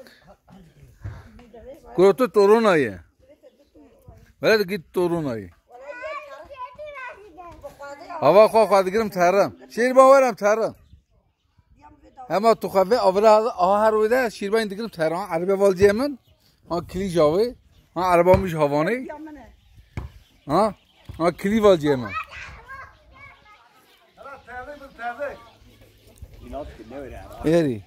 تو تورونایی ولی گیت تورونایی هوا خواه دیگرم ترم شیر باورم ترم اما تو خواه اولا هر ویده شیر با این دیگرم ترم عربه والجی من ها کلی جاوه ها عربه میش هوانه ها کلی والجی من ایری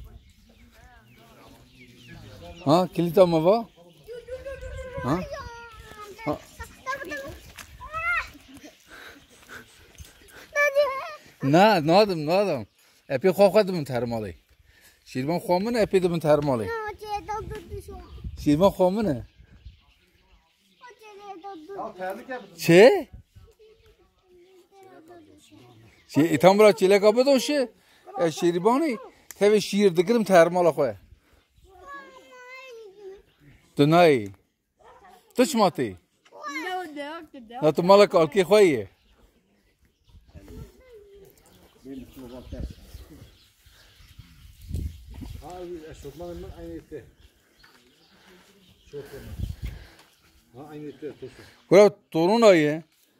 ها کلی تا موا ها نه نادم اپی خواه دمون ترمالی شیرمان خوامنه اپی دمون ترمالی شیرمان خوامنه چه؟ ایتان برای چیله که بدوشه شیربانی تبه شیر دگرم ترمالا خواه تو نایی تو چماتی؟ نه تو مالا کالکی خواهیه Şortman ben aynı etti. Şortman. Ha aynı etti tosun. Kura torun ayı.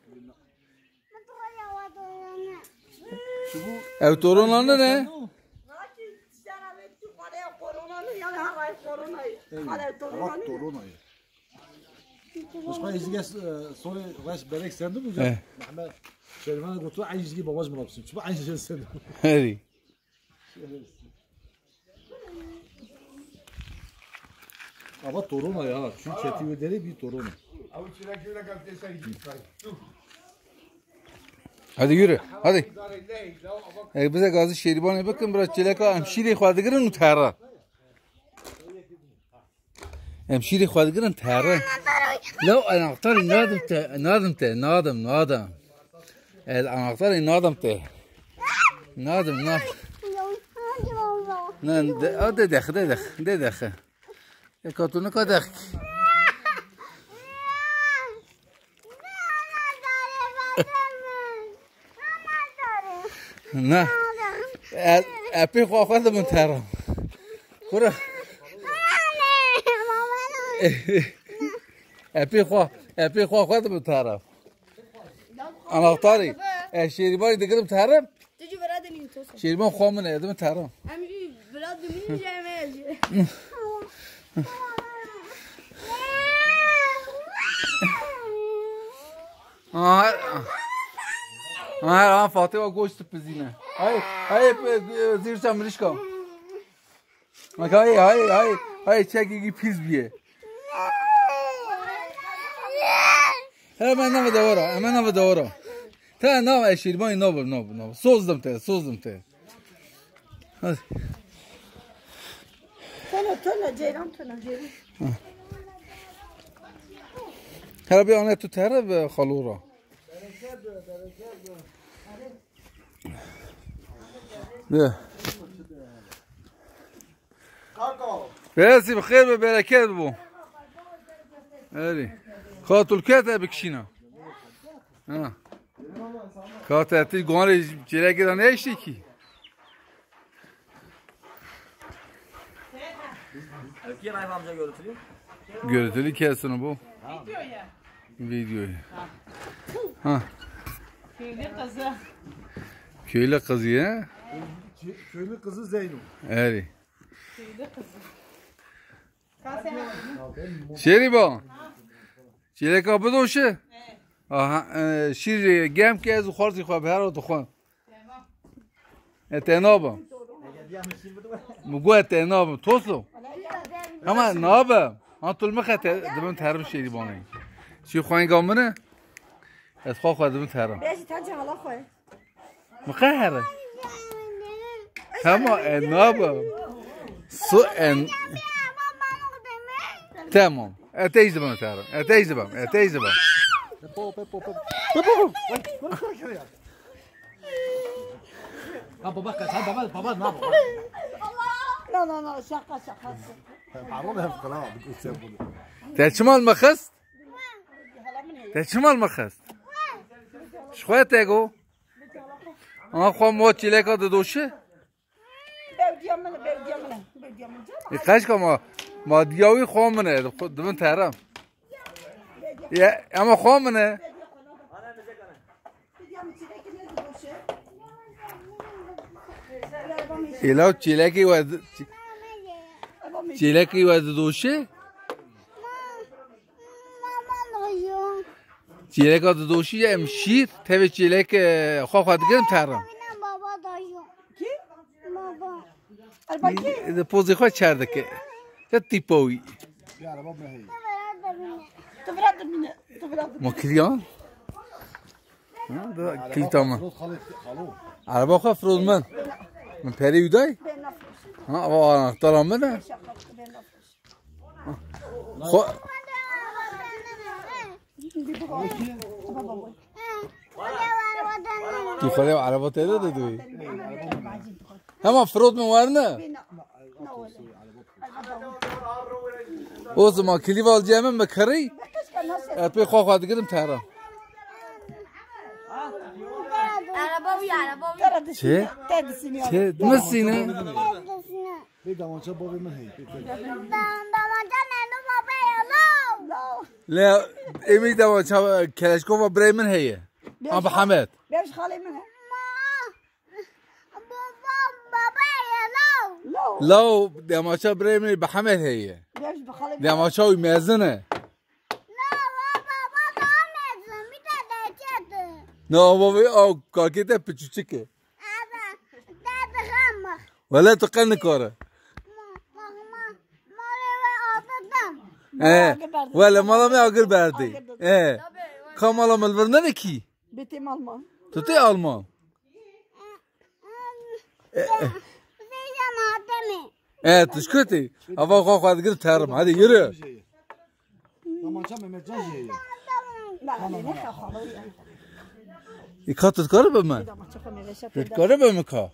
Ev torunlarında ne? Torun ayı. Başka izge sonra baş berek sendim mi canım? Mahmut Şerif'e götür aynı izge babaj mı yapsın? Çünkü aynı şey sendim. Hadi. Ama torun ayı ha. Şu çetivederi bir torun. Hadi yürü. Hadi. Bize gazı şeribana bakın biraz çileka hemşire خواهدگرن و تهران hemşire خواهدگرن تهران لو اناقطار نادم الاناقطار نادم نه ده دخ کاتونو کادخ نه اپی خواه دمون ترم خورا اپی خواه دمون ترم اناقطاری شیریبانی دیگرم ترم شیریبان خواه منه دمون ترم فاطمه گوشت پزینه های زیر چمریش کن های چگیگی پیز بیه من نمه دوارا تا نام اشیربانی نابم سوزدم ته هadi تنه جیران هلا بیا آنه تو تره به خالو را بیا برسی بخیر به برکت بو هلی خاطر کته بکشینا خاطر گوانه جیره گیرن ایشتی کی Kim Ayhan amca görüntülü? Görüntülü kesin bu. Videoyu. Ha. Köylü kızı ya. Köylü kızı Zeyno. Evet. Şeriba. Çilek kapı doşu. Aha, şir gem ki az خورتی خواب هر رو تو خون. اتنابم. مگو اتنابم توسو. اما نابم. آن طول مخت دبم ترم شریبانی. چی خواهی گامنه؟ از خواه دبم ترم. بیشی تنچه حالا خواه. مخهره. اما نابم. سو ان. تمام. اتیز دبم ترم. اتیز دبم. Baba sen baba ne yapıyor? No şaka. Pardon hep kala bir şey bunu. تشمال مخست؟ تشمال مخست؟ شوية تاجو؟ أنا خوام موت شيلك هذا دوشة؟ بوديامنا خش که ما دیاوی خامنه دمن تهرم اما خامنه ایلاو چیلکی و دوشه چیلک ها دوشی ام شیر تبه چیلک خواه دیگرم تهرم پوزی خواه چرده که چه تیپوی ما کلیان کلی تامن عربا خواه فروز من پری یودای و آنختار آمده خو تو خاله عربا تیده دوی همه فرود موارنه اوز ما کلی والجیمه مکری پی خواه دیگرم تهرم چه؟ چه؟ دمستینه؟ بی دامانچه بابی من هی دامانچه ننو بابا لا ایمی دامانچه کلشکو و برای من هیه آن به حمد بیش خالی منه لو دامانچه برای من به حمد هیه بیش بخالی منه دامانچه وی میزنه نه بابا او کاکیته پچوچکه ولا تقن کاره ولا مالا می آگر بردی کامالا ملورنه نکی بیتیم آلمان تو تی آلمان تشکتی هوا خواه دیگر ترم هدی یره دامانچه مهمت جان جیه ایکا تذکاره به من تذکاره به من که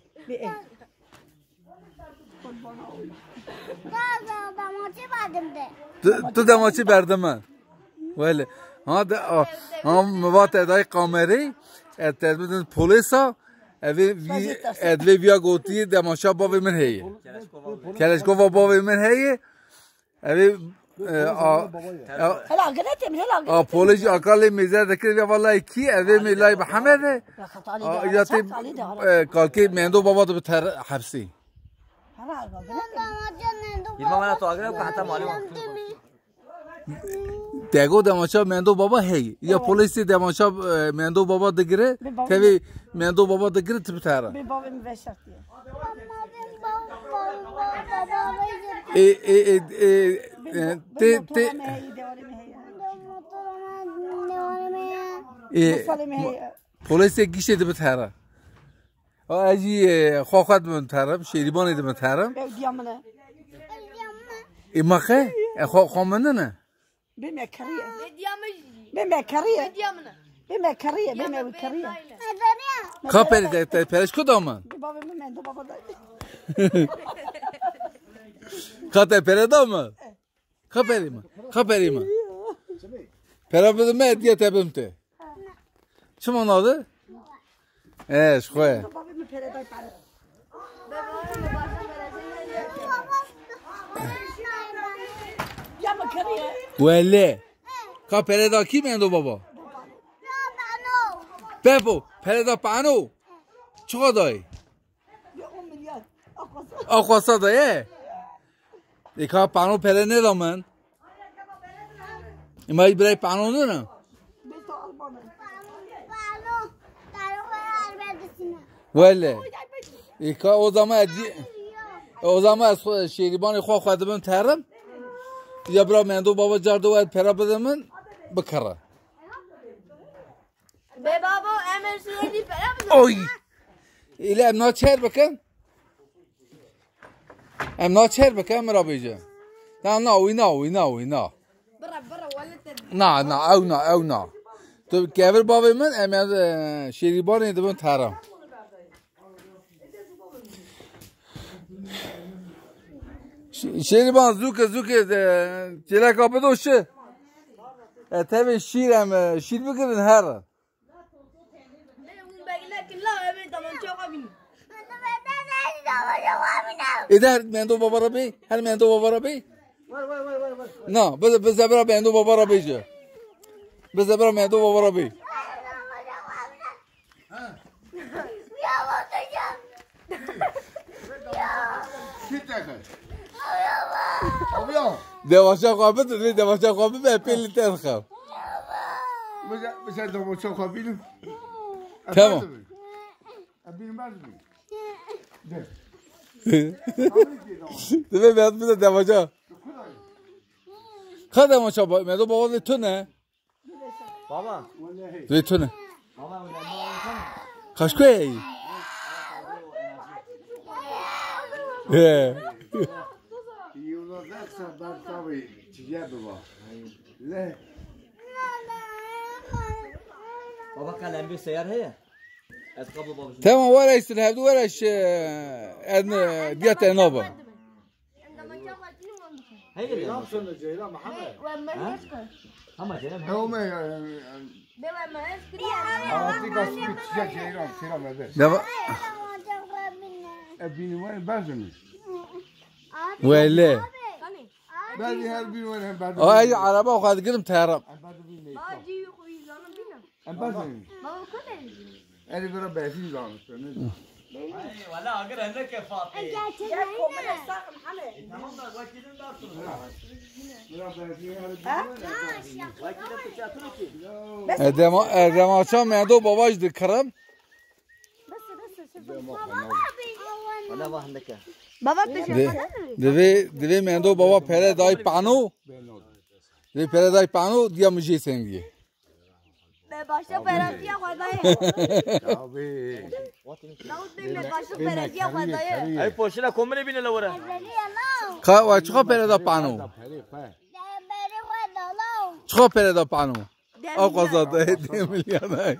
تو دماچه برده من ولی ها مواد ادای قامری اتدبیدن پولیسا ادوی بیا گوتی دماچه بابی من هیه کلشکو و بابی من هیه اوی پولیس اکالی میزه دکر بیا والله کی اوی میلای به حمده یا تی کالکی مندو بابا تو بتر حبسی یما من تو اگر حتی معلوم دگو دماچه مندو بابا هی یا پلیسی دماچه مندو بابا دگیره تبی مندو بابا دگیره تو بتره بی بابا میوشتی پلیسی گیشه دی بتره اجی خواهد من ترم شیریبانی دی من ترم ایما خه خامنه نه بمكريه بمكريه بمكريه بمكريه کاپری پرش کدامن بابا من دو بابا کاته پره دامن کاپری من پره بدم ادیه تبم ته چه مناده ايش خويا ولی که پردا کی میندو بابا بابو پردا پانو چقدر دای آخواستا دایه دیگه پانو پره ندامن ایمایی برای پانو نه ولی دیگه او زمان از شیریبان خواه بهم ترم یا برا مندو بابا جردو باید پرا بده من بکره به بابا امر سیدی پرا بده اوی ایله ام ناچر بکن ام ناچر بکن مرا بیجه نه اوی نه برا ولی نه تو کبر بابا من ام شیریبان ایده من ترم شیریبان زوک چیلک آب دوشه تبه شیر بگیرن هر اون بگیله که لا امر دمان چه قبی ایده مندو بابا را بی هر مندو بابا را بی نه بذار برا مندو بابا را بیجه بذار برا مندو بابا را بی دواشا خوابه تو دواشا خوابه به پیلی تر خواب مثلا دواشا خوابیدم تمام دبی بیاد میده دواشا خود دواشا با مدو بابا تو نه بابا دبی تو نه بابا خشکوی بابا قلم بی سیار هست از قبل بابا تمام ورش تنهدو ورش ان ديت انابه هي اللي نفسنا جيران محمد هم جيران هم أعطيك أسمع جيران سيرام هذا دابا أبين وين بازني ولا بعدي هربين وين بعد اي عربه وخد قدم تهرب بازني أنا برا بعدين زمان ولا اگر عندك فاطمه دماغا مندو باباش دکرم ولا واحدك بابا دوی مندو بابا پره دای پانو دوی پره دای پانو دیا مجی سنگی باشا پرنتیا خدای باشا پرنتیا خدای اي پوشنا کومني بينه لورا خا و چخا پره دا پانو چخا پره دا پانو آقا زاده 2 میلیون ای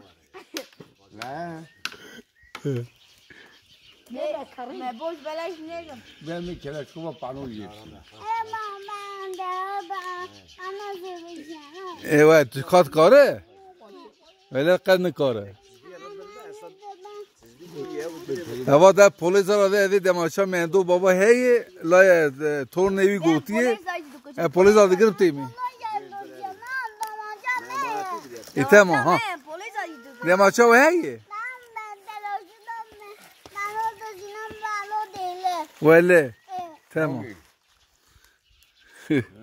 ما بوش بلاش نگم Ben mi kere şuma pano yiyeyim. evet kat kare öyle kadın kare hava da polis aradı dedi demaşa mendo baba hey la tor nevi gotiye polis aldı girip değil mi tamam ha demaşa hey ولا تمام